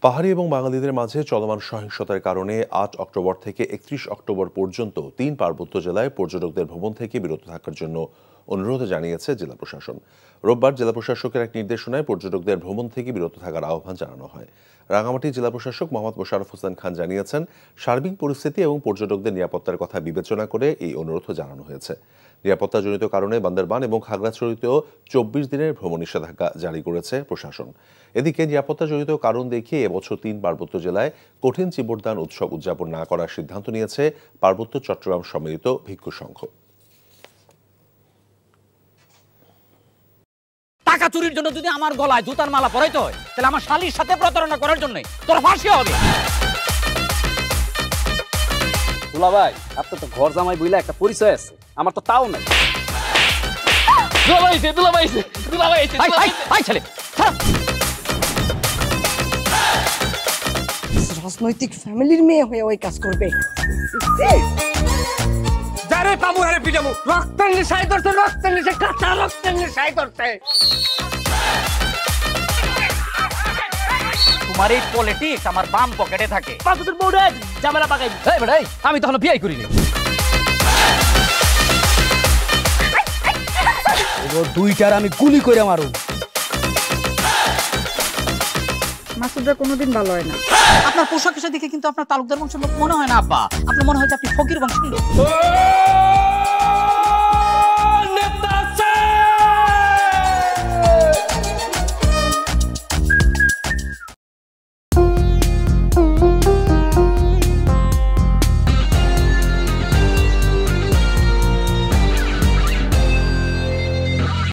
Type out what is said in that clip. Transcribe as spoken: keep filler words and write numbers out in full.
পাহাড়ি এবং বাঙালিদের মাঝে চলমান সহিংসতার কারণে আট অক্টোবর থেকে একত্রিশ অক্টোবর পর্যন্ত তিন পার্বত্য জেলায় পর্যটকদের ভ্রমণ থেকে বিরত থাকার জন্য অনুরোধ জানিয়েছে জেলা প্রশাসন। রোববার জেলা প্রশাসকের এক নির্দেশনায় পর্যটকদের ভ্রমণ থেকে বিরত থাকার আহ্বান জানানো হয়। রাঙামাটি জেলা প্রশাসক মোহাম্মদ মোশাররফ হোসেন খান জানিয়েছেন, সার্বিক পরিস্থিতি এবং পর্যটকদের নিরাপত্তার কথা বিবেচনা করে এই অনুরোধ জানানো হয়েছে। নিরাপত্তাজনিত কারণে বান্দরবান এবং খাগড়াছড়িতেও চব্বিশ দিনের ভ্রমণ নিষেধাজ্ঞা জারি করেছে প্রশাসন। এদিকে নিরাপত্তাজনিত কারণ দেখিয়ে এবছর তিন পার্বত্য জেলায় কঠিন চিবরদান উৎসব উদযাপন না করার সিদ্ধান্ত নিয়েছে পার্বত্য চট্টগ্রাম সম্মিলিত ভিক্ষু সংঘ। টাকা চুরির জন্য যদি আমার গলায় জুতার মালা পরাইতে হয়, তাহলে আমার শালীর সাথে প্রতারণা করার জন্য তোর ফাঁসি হবে। দুলা ভাই, আপনার তো ঘর জামাই বইলা একটা পরিচয় আছে, আমার তো তাও নাই। দুলা ভাই এসে, দুলা ভাই এসে, দুলা ভাই এসে, ভাই ভাই ছেলে রাজনৈতিক ফ্যামিলির মেয়ে হয়ে ওই কাজ করবে। যারে পাবো হারে পিটাবো, রক্তের নেশায় ধরতে, রক্তের নেশায়, কাঁচা রক্তের নেশায় ধরতে। তোমার এই পলিটিক্স আমার বাম পকেটে থাকে। পাঁচদের বউরে ঝামেলা পাকাই। এই বেটাই, আমি তখন বিয়ে করিনি। দুইটার আমি গুলি করে মারু। মাসুদরা কোনোদিন ভালো হয় না। আপনার পোশাক এসে দেখে কিন্তু আপনার তালুকদার বংশের লোক মনে হয় না আব্বা, আপনার মনে হয় যে আপনি ফকির বংশের লোক।